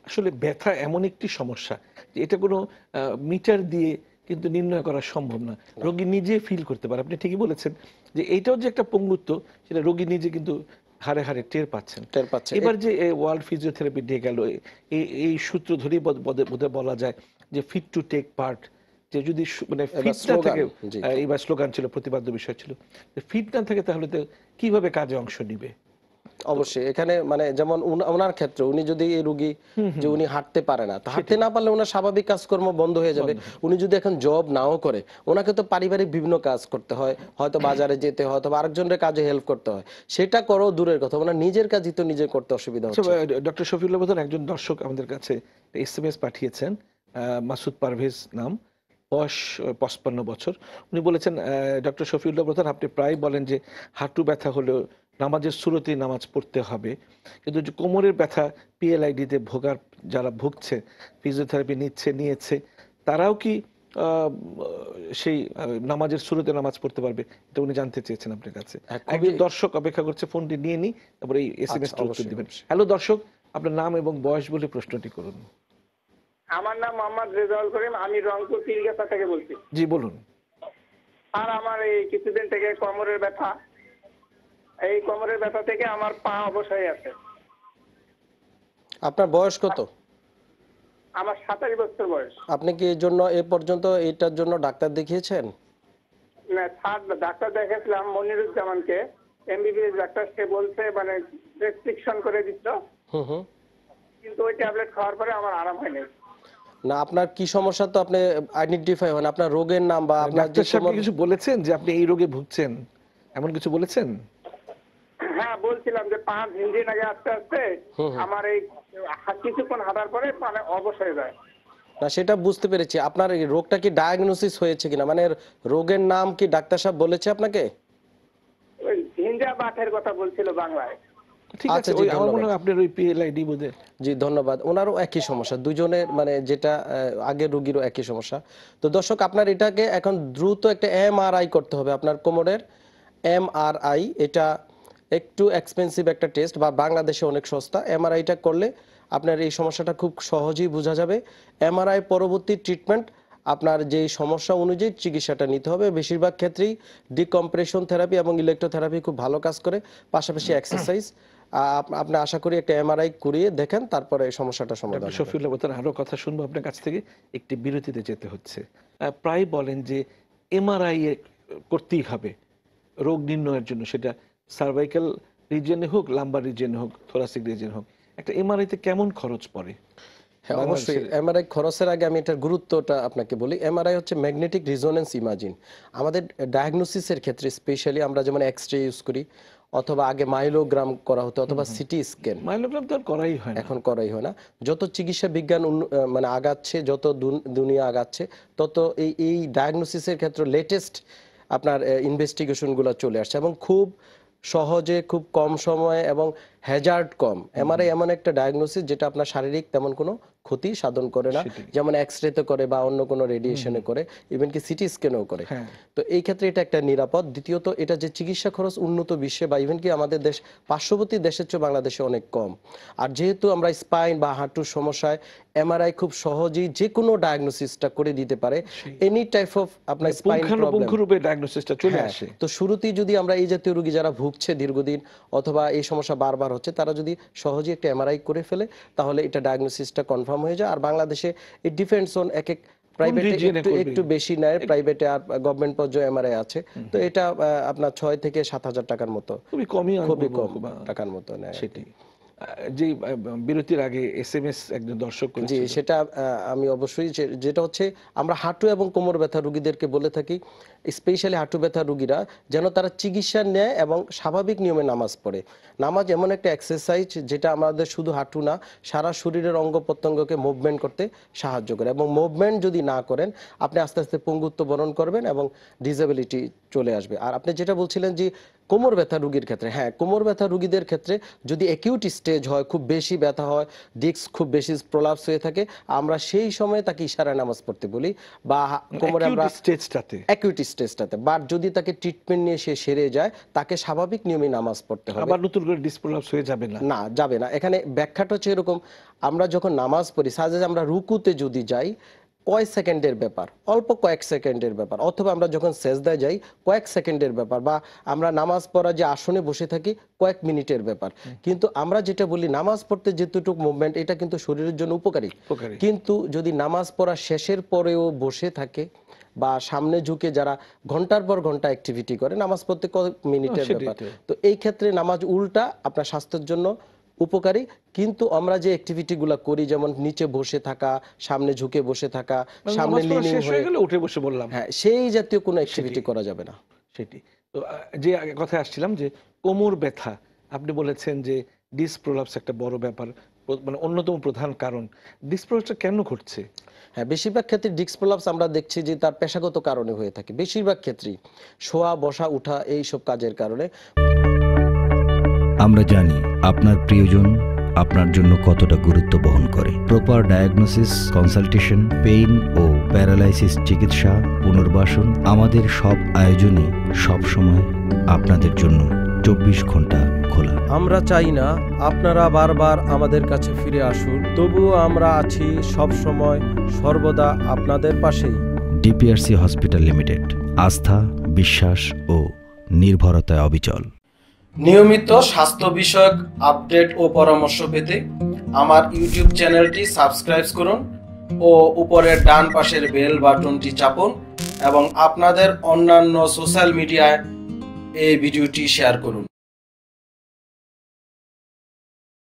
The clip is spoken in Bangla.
আসলে ব্যথা এমন একটি সমস্যা যে এটা কোনো মিটার দিয়ে কিন্তু নির্ণয় করা সম্ভব না, রোগী নিজে ফিল করতে পারে। আপনি ঠিকই বলেছেন যে এইটাও যে একটা পঙ্গুত্ব সেটা রোগী নিজে কিন্তু হাড়ে হাড়ে টের পাচ্ছেন। টের পাচ্ছে। এবার যে ওয়ার্ল্ড ফিজিওথেরাপি ডে গেল, এই সূত্র ধরেই বোধহয় বলা যায় যে ফিট টু টেক পার্ট, যে যদি মানে ফিট না থাকে, এইবার স্লোগান ছিল, প্রতিপাদ্য বিষয় ছিল, ফিট না থাকে তাহলে তো কিভাবে কাজে অংশ নিবে। অবশ্যই এখানে মানে যেমন ওনার ক্ষেত্রে উনি যদি এই রোগী যে উনি হাঁটতে পারে না, হাঁটতে না পারলে ওনার স্বাভাবিক কাজকর্ম বন্ধ হয়ে যাবে। উনি যদি এখন জব নাও করে, ওনাকে তো পারিবারিক বিভিন্ন কাজ করতে হয়, হয়তো বাজারে যেতে হয়, হয়তো আরেকজনের কাজে হেল্প করতে হয়, সেটা করো দূরের কথা, ওনার নিজের কাজই তো নিজে করতে অসুবিধা হচ্ছে। ডক্টর শফিউল্লাহ প্রধান, একজন দর্শক আমাদের কাছে SMS পাঠিয়েছেন, মাসুদ পারভেজ নাম, বয়স 55 বছর। উনি বলেছেন, ডক্টর শফিউল্লাহ প্রধান, আপনি প্রায় বলেন যে হাঁটু ব্যথা হলেও নামাজের শুরুতেই নামাজ পড়তে হবে, কিন্তু যে কোমরের ব্যথা PLID-তে যারা ভুগছে, ফিজিওথেরাপি নিয়েছে, তারাও কি সেই নামাজের শুরুতে নামাজ পড়তে পারবে? এটা উনি জানতে চেয়েছেন আপনার কাছে। একজন দর্শক অপেক্ষা করছে, ফোনটি নিয়ে নি, তারপরে এই SMS-টা উত্তর দিবেন। হ্যালো দর্শক, আপনার নাম এবং বয়স বলে প্রশ্নটি করুন। আমার নাম মোহাম্মদ রেজাউল করিম, আমি রংপুর পীরগাছা থেকে বলছি। জি বলুন। আর আমার এই কিছুদিন থেকে কোমরের ব্যথা, এই কোমরের ব্যথা থেকে আমার পা অবশ হয়ে আছে। আপনার বয়স কত? আমার 27 বছর বয়স। আপনি কি এর জন্য এ পর্যন্ত এটার জন্য ডাক্তার দেখিয়েছেন? না স্যার, ডাক্তার দেখাইছিলাম মনিরুজ্জামানকে, MBBS ডাক্তার, সে বলছে মানে রেস্ট্রিকশন করে দিচ্ছ, কিন্তু ওই ট্যাবলেট খাওয়ার পরে আমার আরাম হয়নি। না, আপনার কি সমস্যা তো আপনি আইডেন্টিফাই হন, আপনার রোগের নাম বা আপনার যে কিছু বলেছেন যে আপনি এই রোগে ভুগছেন, এমন কিছু বলেছেন? হ্যাঁ বলছিলাম যে 5 দিন আগে আস্তে আস্তে আমার এই কিছুক্ষণ হাঁটার পরে মানে অবশ হয়ে যায়। না, সেটা বুঝতে পেরেছি। আপনার এই রোগটা কি ডায়াগনোসিস হয়েছে কিনা, মানে রোগের নাম কি ডাক্তার সাহেব বলেছে আপনাকে? ওই ঝিঞ্জা বাতের কথা বলছিল বাংলায়। ঠিক আছে, ওই আমার মনে হয় আপনার ওই PLID বোধহয়। জি ধন্যবাদ। ওনারও একই সমস্যা, দুজনের মানে যেটা আগের রোগীরও একই সমস্যা। তো দর্শক, আপনার এটাকে এখন দ্রুত একটা MRI করতে হবে, আপনার কোমরের MRI। এটা একটু এক্সপেন্সিভ একটা টেস্ট, বা বাংলাদেশে অনেক সস্তা। MRI-টা করলে আপনার এই সমস্যাটা খুব সহজেই বোঝা যাবে। MRI পরবর্তী ট্রিটমেন্ট আপনার যেই সমস্যা অনুযায়ী চিকিৎসাটা নিতে হবে। বেশিরভাগ ক্ষেত্রেই ডিকম্প্রেশন থেরাপি এবং ইলেকট্রোথেরাপি খুব ভালো কাজ করে, পাশাপাশি এক্সারসাইজ। আপনি আশা করি একটা MRI করিয়ে দেখেন, তারপরে এই সমস্যাটা সমাধান হবে। শফিউল্লাহ প্রধান, আরো কথা শুনবো আপনার কাছ থেকে, একটি বিরতিতে যেতে হচ্ছে। প্রায় বলেন যে MRI করতেই হবে রোগ নির্ণয়ের জন্য, সেটা সার্ভাইকাল রিজিয়নে হোক, লাম্বার রিজিয়নে হোক, থোরাসিক রিজিয়ন হোক। একটা MRI-তে কেমন খরচ পড়ে? হ্যাঁ অবশ্যই। MRI খরচের আগে আমি এটার গুরুত্বটা আপনাকে বলি। MRI হচ্ছে ম্যাগনেটিক রেজোনেন্স ইমেজিং। আমাদের ডায়াগনোসিসের ক্ষেত্রে স্পেশালি আমরা যেমন এক্সরে ইউজ করি, অথবা আগে মাইলোগ্রাম করা হতো, অথবা সিটি স্ক্যান। মাইলোগ্রাম তো আর করাই হয় না, এখন করাই হয় না। যত চিকিৎসা বিজ্ঞান মানে আগাচ্ছে, যত দুনিয়া আগাচ্ছে, তত এই ডায়াগনোসিসের ক্ষেত্রে লেটেস্ট আপনার ইনভেস্টিগেশনগুলো চলে আসছে, এবং খুব সহজে, খুব কম সময়ে এবং হ্যাজার্ড কম। MRI এমন একটা ডায়াগনোসিস যেটা আপনার শারীরিক তেমন কোনো ক্ষতি সাধন করে না, যেমন এক্সরেতে করে বা অন্য কোনো রেডিয়েশনে করে, ইভেন কি সিটি স্ক্যানেও করে। তো এই ক্ষেত্রে এটা একটা নিরাপদ। দ্বিতীয়ত, এটা যে চিকিৎসা খরচ উন্নত বিশ্বে বা ইভেন কি আমাদের দেশ পার্শ্ববর্তী দেশের চেয়ে বাংলাদেশে অনেক কম। আর যেহেতু আমরা স্পাইন বা হাঁটুর সমস্যায় MRI খুব সহজেই যে কোনো ডায়াগনোসিসটা করে দিতে পারে, এনি টাইপ অফ আপনার স্পাইন প্রবলেম ডায়াগনোসিসটা চলে আসে। তো শুরুতেই যদি আমরা এই জাতীয় রোগী যারা ভুগছে দীর্ঘদিন, অথবা এই সমস্যা বারবার হচ্ছে, তারা যদি সহজেই একটা MRI করে ফেলে, তাহলে এটা ডায়াগনোসিসটা কনফার্ম হয়ে যায়। আর বাংলাদেশে ইট ডিপেন্ডস অন এক প্রাইভেটে একটু বেশি নেয়, প্রাইভেটে আর গভর্নমেন্ট পর্যায়ে MRI আছে। তো এটা আপনার 6 থেকে 7,000 টাকার মতো, খুবই কম টাকার মতো নেয়। সেটাই। যে বিরতির আগে SMS একজন দর্শক করেছে, জি সেটা আমি অবশ্যই, যেটা হচ্ছে আমরা হাঁটু এবং কোমর ব্যথা রোগীদেরকে বলে থাকি, স্পেশালি হাঁটু ব্যথা রোগীরা যেন তারা চিকিৎসা নেয় এবং স্বাভাবিক নিয়মে নামাজ পড়ে। নামাজ এমন একটা এক্সারসাইজ যেটা আমাদের শুধু হাঁটু না, সারা শরীরের অঙ্গ প্রত্যঙ্গকে মুভমেন্ট করতে সাহায্য করে, এবং মুভমেন্ট যদি না করেন আপনি আস্তে আস্তে পঙ্গুত্ব বরণ করবেন এবং ডিসেবিলিটি চলে আসবে। আর আপনি যেটা বলছিলেন যে কোমর ব্যথা রোগীর ক্ষেত্রে, হ্যাঁ, কোমর ব্যথা রোগীদের ক্ষেত্রে যদি অ্যাকিউট স্টেজ হয়, খুব বেশি ব্যথা হয়, ডিস্ক খুব বেশি প্রলাপস হয়ে থাকে, আমরা সেই সময় তাকে ইশারায় নামাজ পড়তে বলি, বা কোমরে আমরা অ্যাকিউট স্টেজটাতে, বা যদি তাকে ট্রিটমেন্ট নিয়ে সে সেরে যায়, তাকে স্বাভাবিক নিয়মে নামাজ পড়তে হবে। আবার নতুন করে ডিস্ক প্রলাপস হয়ে যাবে না? না, যাবে না। এখানে ব্যাখ্যাটা হচ্ছে এরকম, আমরা যখন নামাজ পড়ি, সাজে আমরা রুকুতে যদি যাই, কয়েক সেকেন্ডের ব্যাপার, অল্প কয়েক সেকেন্ডের ব্যাপার, অথবা আমরা যখন সেজদায় যাই কয়েক সেকেন্ডের ব্যাপার, বা আমরা নামাজ পড়া যে আসনে বসে থাকি কয়েক মিনিটের ব্যাপার। কিন্তু আমরা যেটা বলি নামাজ পড়তে যেটুকু মুভমেন্ট, এটা কিন্তু শরীরের জন্য উপকারী। কিন্তু যদি নামাজ পড়া শেষের পরেও বসে থাকে বা সামনে ঝুঁকে যারা ঘন্টার পর ঘন্টা অ্যাক্টিভিটি করে, নামাজ পড়তে কয়েক মিনিটের ব্যাপার, তো এই ক্ষেত্রে নামাজ উল্টা আপনার স্বাস্থ্যের জন্য উপকারী। কিন্তু আমরা যে অ্যাক্টিভিটি গুলা করি, যেমন নিচে বসে থাকা, সামনে ঝুঁকে বসে থাকা, সামনে লিনিং হয়ে উঠে বসে বললাম, হ্যাঁ, সেই জাতীয় কোনো অ্যাক্টিভিটি করা যাবে না। সেটি তো যে কথায় আসছিলাম যে কোমর ব্যথা, আপনি বলেছেন যে ডিস্ক প্রলাপস একটা বড় ব্যাপার, মানে অন্যতম প্রধান কারণ। ডিস্ক প্রলাপসটা কেন ঘটছে? হ্যাঁ, বেশিরভাগ ক্ষেত্রে ডিস্ক প্রলাপস আমরা দেখছি যে তার পেশাগত কারণে হয়ে থাকে, বেশিরভাগ ক্ষেত্রেই শোয়া বসা উঠা এই সব কাজের কারণে। আমরা জানি আপনার প্রিয়জন আপনার জন্য কতটা গুরুত্ব বহন করে। প্রপার ডায়াগনোসিস, কনসালটেশন, পেইন ও প্যারালাইসিস চিকিৎসা, পুনর্বাসন, আমাদের সব আয়োজনই সবসময় আপনাদের জন্য 24 ঘন্টা খোলা। আমরা চাই না আপনারা বারবার আমাদের কাছে ফিরে আসুন, তবুও আমরা আছি সব সময় সর্বদা আপনাদের পাশেই। ডিপিআরসি হসপিটাল লিমিটেড, আস্থা, বিশ্বাস ও নির্ভরতায় অবিচল। নিয়মিত স্বাস্থ্য বিষয়ক আপডেট ও পরামর্শ পেতে আমার ইউটিউব চ্যানেলটি সাবস্ক্রাইব করুন ও উপরের ডান পাশের বেল বাটনটি চাপুন, এবং আপনাদের অন্যান্য সোশ্যাল মিডিয়ায় এই ভিডিওটি শেয়ার করুন।